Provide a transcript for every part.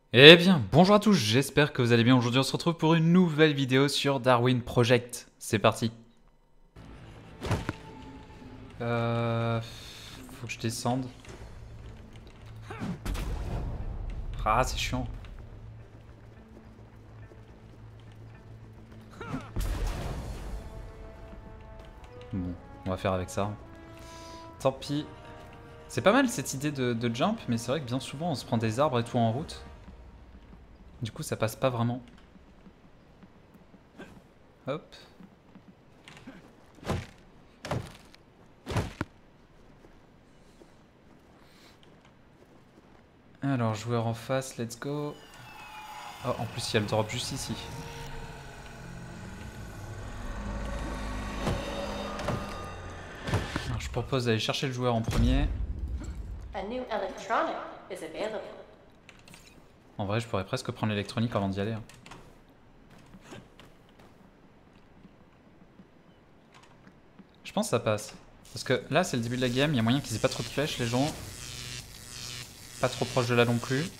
Eh bien, bonjour à tous, j'espère que vous allez bien. Aujourd'hui, on se retrouve pour une nouvelle vidéo sur Darwin Project. C'est parti. Faut que je descende. Ah, c'est chiant. Bon, on va faire avec ça. Tant pis. C'est pas mal cette idée de jump, mais c'est vrai que bien souvent, on se prend des arbres et tout en route. Du coup, ça passe pas vraiment. Hop. Alors, joueur en face, let's go. Oh, en plus, il y a le drop juste ici. Alors, je propose d'aller chercher le joueur en premier. En vrai, je pourrais presque prendre l'électronique avant d'y aller. Hein. Je pense que ça passe. Parce que là, c'est le début de la game, il y a moyen qu'ils aient pas trop de flèches, les gens. Pas trop proche de là non plus.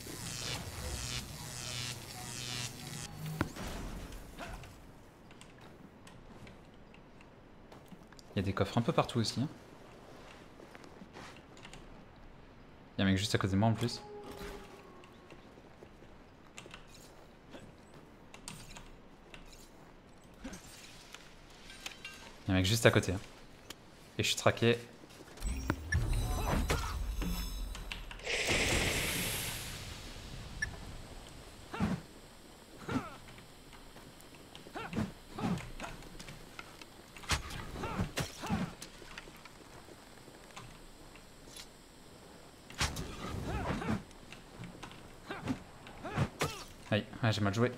Il y a des coffres un peu partout aussi. Hein. Il y a un mec juste à côté de moi en plus. Il y a un mec juste à côté. Hein. Et je suis traqué. Aïe, ouais, j'ai mal joué.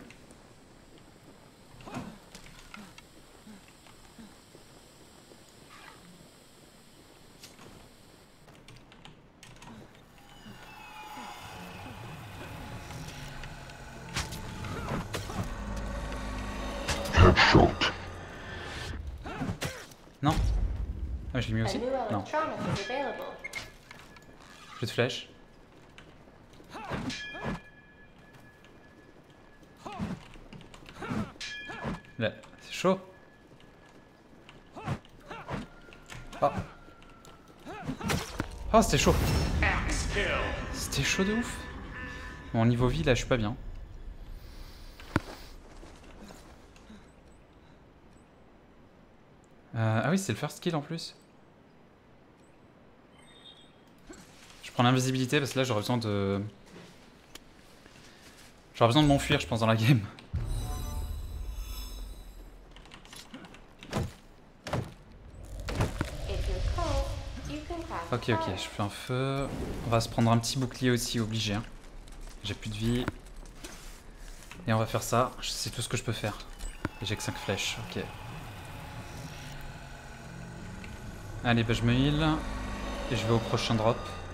Non. Ah, je l'ai mis aussi. Non. J'ai de flèche. Là, c'est chaud. Oh. Oh, c'était chaud. C'était chaud de ouf. Bon, niveau vie, là, je suis pas bien. Ah oui, c'est le first kill en plus. Je prends l'invisibilité parce que là, j'aurais besoin de... J'aurais besoin de m'enfuir, je pense, dans la game. Ok, je fais un feu. On va se prendre un petit bouclier aussi, obligé. Hein. J'ai plus de vie. Et on va faire ça. C'est tout ce que je peux faire. Et j'ai que 5 flèches, ok. Allez, bah je me heal. Et je vais au prochain drop.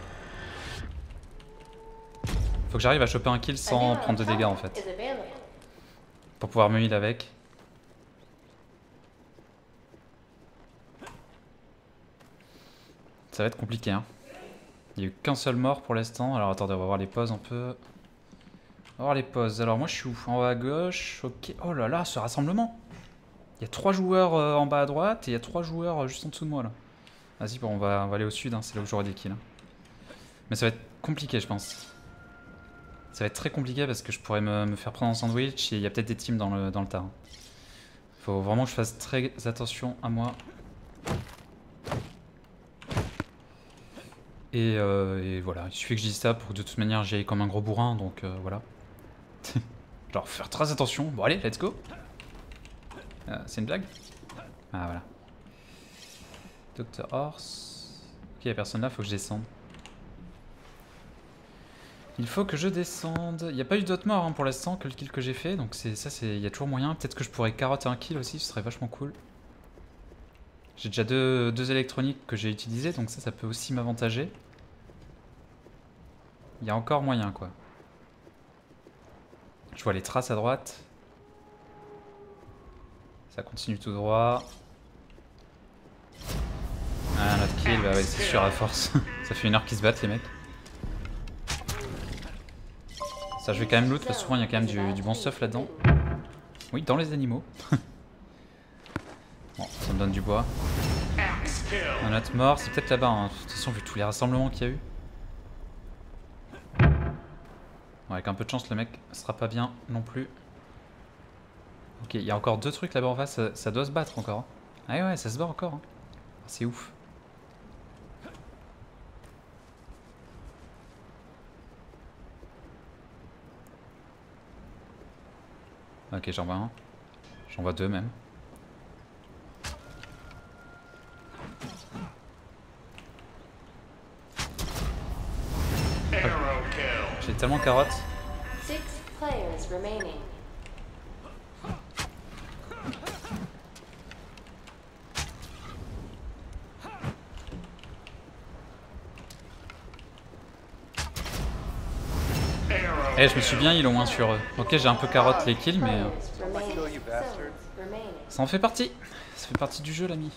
Faut que j'arrive à choper un kill sans prendre de dégâts en fait. Pour pouvoir me heal avec. Ça va être compliqué hein. Il n'y a eu qu'un seul mort pour l'instant. Alors attendez, on va voir les pauses un peu. On va voir les pauses. Alors moi je suis où? En haut à gauche. Ok. Oh là là, ce rassemblement. Il y a 3 joueurs en bas à droite et il y a 3 joueurs juste en dessous de moi là. Vas-y, bon, on va aller au sud, hein. C'est là où j'aurai des kills. Hein. Mais ça va être compliqué je pense. Ça va être très compliqué parce que je pourrais me faire prendre en sandwich et il y a peut-être des teams dans le tas. Hein. Faut vraiment que je fasse très attention à moi. Et voilà, il suffit que je dise ça pour que de toute manière j'y aille comme un gros bourrin, donc voilà. Genre faire très attention. Bon allez, let's go. C'est une blague? Ah voilà. Dr Horse. Ok, y'a personne là, faut que je descende. Il faut que je descende. Il n'y a pas eu d'autres morts hein, pour l'instant que le kill que j'ai fait, donc ça, il y a toujours moyen. Peut-être que je pourrais carotter un kill aussi, ce serait vachement cool. J'ai déjà deux électroniques que j'ai utilisées, donc ça peut aussi m'avantager. Il y a encore moyen quoi. Je vois les traces à droite. Ça continue tout droit. Ah, notre kill, bah ouais, c'est sûr à force. Ça fait 1 heure qu'ils se battent les mecs. Ça, je vais quand même loot parce que souvent il y a quand même du bon stuff là-dedans. Oui, dans les animaux. Bon, ça me donne du bois. Un autre mort, c'est peut-être là-bas, hein. De toute façon, vu tous les rassemblements qu'il y a eu. Bon, avec un peu de chance, le mec sera pas bien non plus. Ok, il y a encore deux trucs là-bas en face, ça doit se battre encore. Ah ouais, ça se bat encore. Hein. C'est ouf. Ok, j'en vois un. J'en vois deux même. J'ai tellement carotte. Eh, je me suis bien heal au moins sur eux. Ok, j'ai un peu carotte les kills, mais... ça en fait partie. Ça fait partie du jeu, l'ami.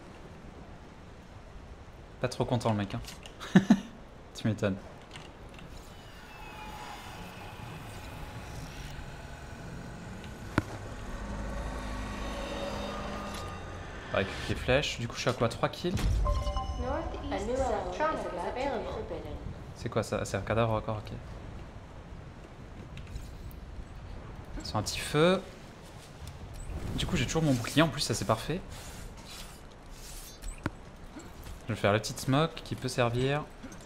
Pas trop content le mec, hein. Tu m'étonnes. Avec les flèches, du coup je suis à quoi, 3 kills? C'est quoi ça? C'est un cadavre encore, ok. C'est un petit feu. Du coup j'ai toujours mon bouclier en plus, ça c'est parfait. Je vais faire la petite smoke qui peut servir.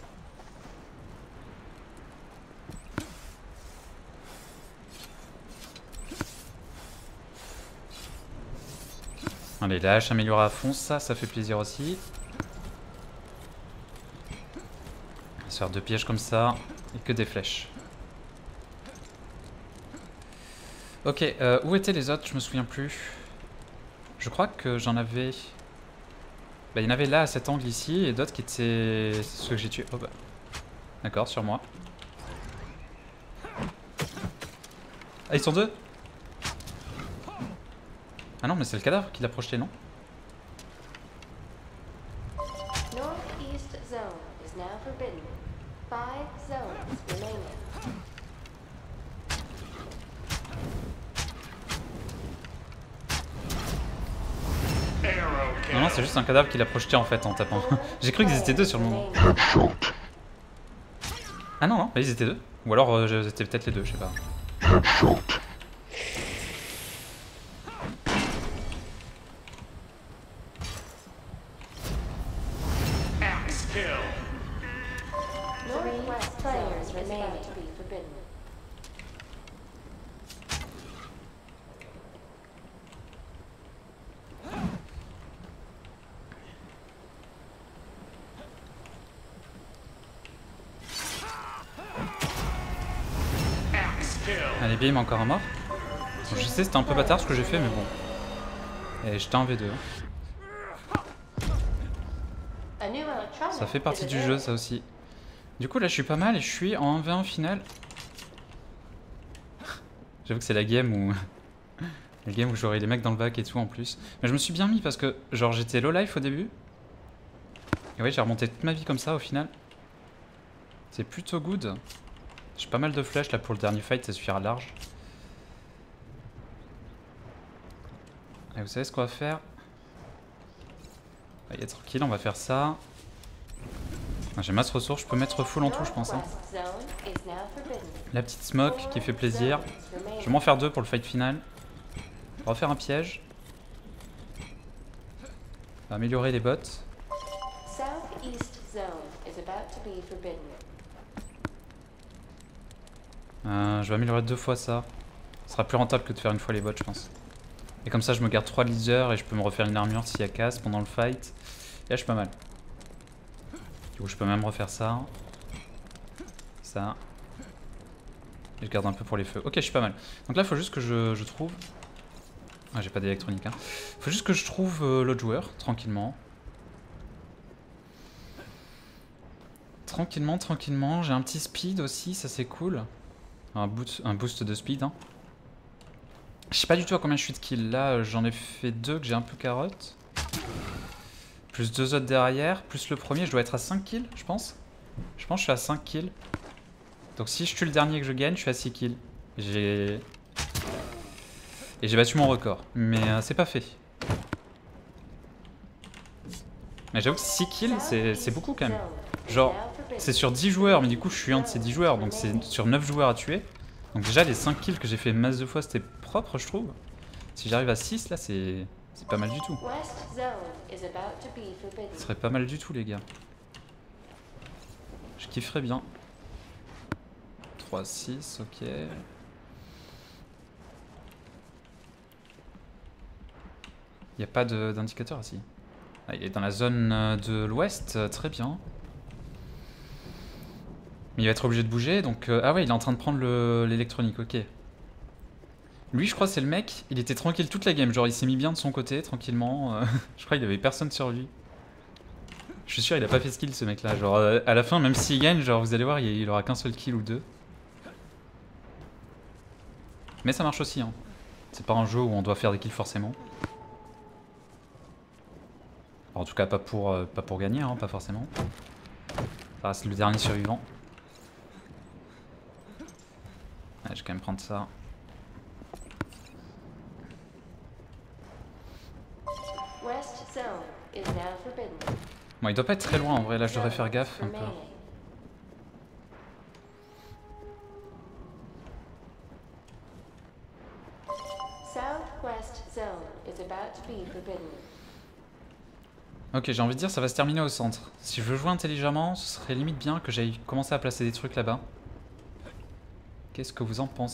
Allez, la hache améliorée à fond, ça fait plaisir aussi. On va se faire 2 pièges comme ça, et que des flèches. Ok, où étaient les autres? Je me souviens plus. Je crois que j'en avais... Bah, il y en avait là à cet angle ici, et d'autres qui étaient ceux que j'ai tués. Oh bah. D'accord, sur moi. Ah, ils sont deux? Ah non, mais c'est le cadavre qui l'a projeté, non? Non, non, c'est juste un cadavre qui l'a projeté en fait en tapant. J'ai cru qu'ils étaient deux sur le moment. Ah non, non, ils étaient deux. Ou alors c'était peut-être les deux, je sais pas. Allez, bien, il m'a encore un mort. Bon, je sais, c'était un peu bâtard ce que j'ai fait, mais bon. Et j'étais un V2. Ça fait partie du jeu, ça aussi. Du coup, là, je suis pas mal et je suis en 1v1 final. J'avoue que c'est la game où... la game où j'aurai les mecs dans le bac et tout en plus. Mais je me suis bien mis parce que, genre, j'étais low life au début. Et ouais, j'ai remonté toute ma vie comme ça au final. C'est plutôt good. J'ai pas mal de flèches là pour le dernier fight, ça suffira large. Et vous savez ce qu'on va faire? Allez, tranquille, on va faire ça. J'ai masse ressources, je peux mettre full en tout, je pense. Hein. La petite smoke qui fait plaisir. Je vais m'en faire 2 pour le fight final. On va refaire un piège. On va améliorer les bots. Je vais améliorer 2 fois ça. Ce sera plus rentable que de faire une fois les bots, je pense. Et comme ça, je me garde 3 leaders et je peux me refaire une armure s'il y a casse pendant le fight. Et là, je suis pas mal. Du coup, je peux même refaire ça. Ça. Et je garde un peu pour les feux. Ok, je suis pas mal. Donc là, il faut juste que je trouve... Ah, j'ai pas d'électronique. Hein. Faut juste que je trouve l'autre joueur, tranquillement. Tranquillement, tranquillement. J'ai un petit speed aussi, ça c'est cool. Un boost de speed. Hein. Je sais pas du tout à combien je suis de kills. Là, j'en ai fait 2 que j'ai un peu carotte. Plus 2 autres derrière. Plus le premier, je dois être à 5 kills, je pense. Je pense que je suis à 5 kills. Donc si je tue le dernier que je gagne, je suis à 6 kills. Et j'ai battu mon record. Mais c'est pas fait. Mais j'avoue que 6 kills, c'est beaucoup quand même. Genre, c'est sur 10 joueurs, mais du coup je suis un de ces 10 joueurs, donc c'est sur 9 joueurs à tuer. Donc déjà les 5 kills que j'ai fait masse de fois, c'était propre je trouve. Si j'arrive à 6 là, c'est pas mal du tout. Ce serait pas mal du tout les gars. Je kifferais bien. 3, 6, ok. Il n'y a pas d'indicateur ici. Ah, il est dans la zone de l'ouest, très bien. Mais il va être obligé de bouger, donc... ah ouais, il est en train de prendre l'électronique, ok. Lui, je crois, c'est le mec, il était tranquille toute la game. Genre, il s'est mis bien de son côté, tranquillement. Je crois qu'il avait personne sur lui. Je suis sûr, il a pas fait skill, ce mec-là. Genre, à la fin, même s'il gagne, genre, vous allez voir, il aura qu'un seul kill ou 2. Mais ça marche aussi, hein. C'est pas un jeu où on doit faire des kills forcément. En tout cas, pas pour gagner, hein, pas forcément. Ça reste le dernier survivant. Ouais, je vais quand même prendre ça. Bon, il doit pas être très loin en vrai, là je devrais faire gaffe un peu. Ok, j'ai envie de dire ça va se terminer au centre. Si je veux jouer intelligemment, ce serait limite bien que j'aille commencer à placer des trucs là-bas. Qu'est-ce que vous en pensez ?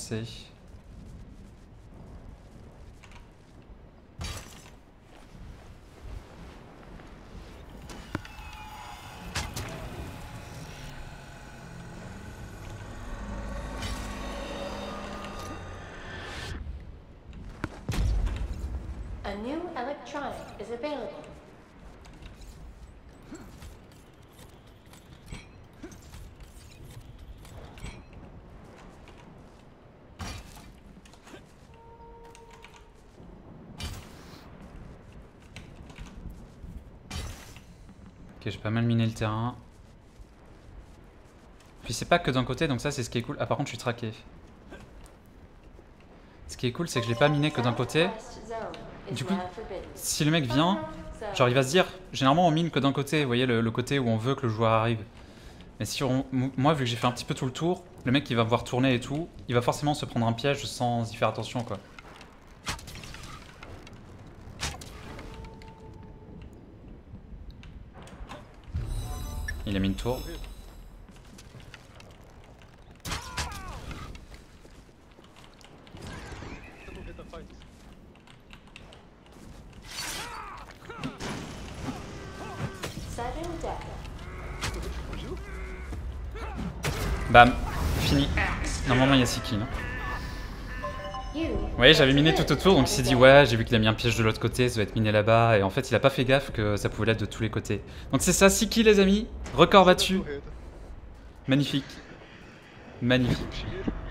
A new electronic is available. Ok, j'ai pas mal miné le terrain. Puis c'est pas que d'un côté, donc ça c'est ce qui est cool. Ah par contre je suis traqué. Ce qui est cool c'est que je l'ai pas miné que d'un côté. Du coup, si le mec vient, genre il va se dire, généralement on mine que d'un côté, vous voyez le côté où on veut que le joueur arrive. Mais si moi vu que j'ai fait un petit peu tout le tour, le mec il va me voir tourner et tout, il va forcément se prendre un piège sans y faire attention quoi. Il a mis une tour. Bam, fini. Normalement il y a 6 kills. Vous voyez, j'avais miné tout autour, donc il s'est dit ouais, j'ai vu qu'il a mis un piège de l'autre côté, ça va être miné là-bas, et en fait il a pas fait gaffe que ça pouvait l'être de tous les côtés. Donc c'est ça, 6 kills les amis, record battu. Magnifique. Magnifique.